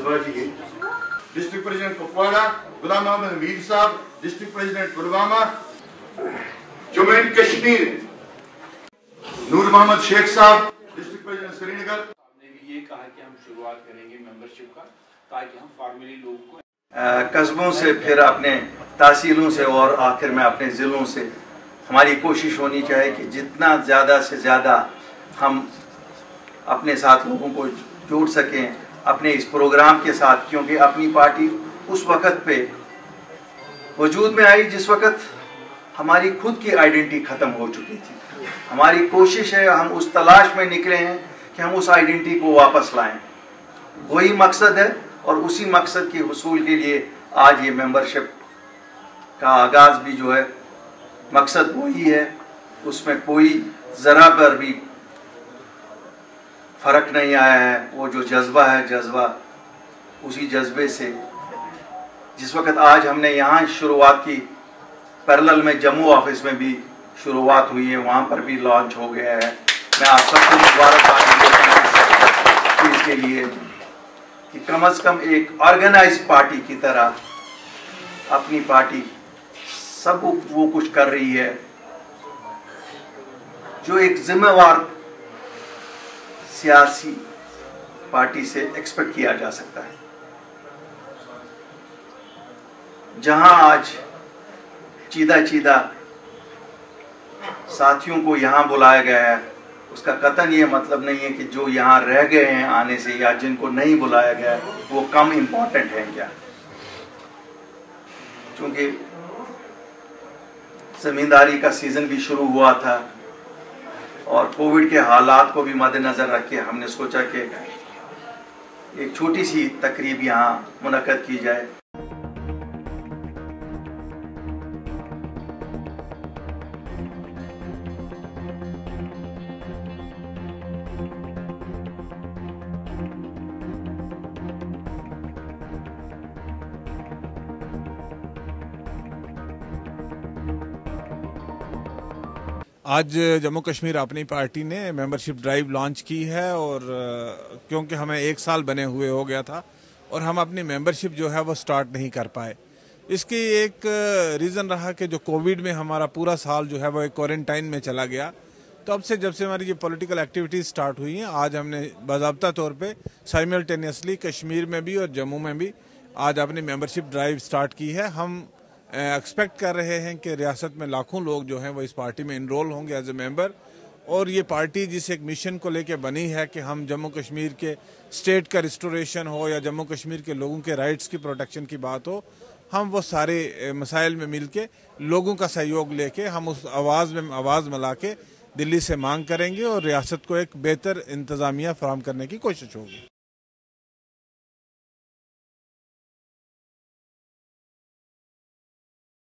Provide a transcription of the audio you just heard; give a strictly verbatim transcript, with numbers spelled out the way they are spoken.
जज्बाती है। District president Kupwara Ghulam Mohammad Mir sahab, district president Pulwama, Jammu and Kashmir Noor Mohammad Sheikh sahab, district president Srinagar. हमने भी ये कहा कि हम शुरुआत करेंगे मेंबरशिप का, ताकि हम फॉर्मली लोगों को कस्बों से, फिर अपने तहसीलों से और आखिर में अपने ज़िलों से हमारी कोशिश होनी चाहिए कि जितना ज़्यादा से ज़्यादा हम अपने साथ लोगों को जोड़ सकें अपने इस प्रोग्राम के साथ, क्योंकि अपनी पार्टी उस वक़्त पे वजूद में आई जिस वक़्त हमारी खुद की आइडेंटिटी ख़त्म हो चुकी थी। हमारी कोशिश है, हम उस तलाश में निकले हैं कि हम उस आइडेंटिटी को वापस लाएं। वही मकसद है और उसी मकसद के हुसूल के लिए आज ये मेंबरशिप का आगाज़ भी जो है मकसद वही है। उसमें कोई ज़रा पर भी फ़र्क नहीं आया है। वो जो जज्बा है, जज्बा उसी जज्बे से जिस वक़्त आज हमने यहाँ शुरुआत की, पैरेलल में जम्मू ऑफिस में भी शुरुआत हुई है, वहाँ पर भी लॉन्च हो गया है। मैं आप सबको मुबारकबाद देता हूँ इसके लिए कि कम अज़ कम एक ऑर्गेनाइज पार्टी की तरह अपनी पार्टी सब वो कुछ कर रही है जो एक जिम्मेवार सियासी पार्टी से एक्सपेक्ट किया जा सकता है। जहां आज चीदा चीदा साथियों को यहाँ बुलाया गया है, उसका कतन ये मतलब नहीं है कि जो यहाँ रह गए हैं आने से या जिनको नहीं बुलाया गया है वो कम इम्पोर्टेंट हैं क्या। क्योंकि ज़मींदारी का सीज़न भी शुरू हुआ था और कोविड के हालात को भी मद्देनज़र रख के हमने सोचा कि एक छोटी सी तकरीब यहाँ मुनक्कद की जाए। आज जम्मू कश्मीर अपनी पार्टी ने मेंबरशिप ड्राइव लॉन्च की है और क्योंकि हमें एक साल बने हुए हो गया था और हम अपनी मेंबरशिप जो है वो स्टार्ट नहीं कर पाए। इसकी एक रीज़न रहा कि जो कोविड में हमारा पूरा साल जो है वो एक क्वारंटाइन में चला गया। तो अब से जब से हमारी ये पॉलिटिकल एक्टिविटीज़ स्टार्ट हुई हैं, आज हमने बाज़ाब्ता तौर पे साइमल्टेनियसली कश्मीर में भी और जम्मू में भी आज अपनी मेंबरशिप ड्राइव स्टार्ट की है। हम एक्सपेक्ट कर रहे हैं कि रियासत में लाखों लोग जो हैं वो इस पार्टी में इनरोल होंगे एज ए मेंबर। और ये पार्टी जिस एक मिशन को लेके बनी है कि हम जम्मू कश्मीर के स्टेट का रिस्टोरेशन हो या जम्मू कश्मीर के लोगों के राइट्स की प्रोटेक्शन की बात हो, हम वो सारे मसाइल में मिल के लोगों का सहयोग लेके हम उस आवाज़ में आवाज़ मिला के दिल्ली से मांग करेंगे और रियासत को एक बेहतर इंतज़ामिया फराहम करने की कोशिश होगी।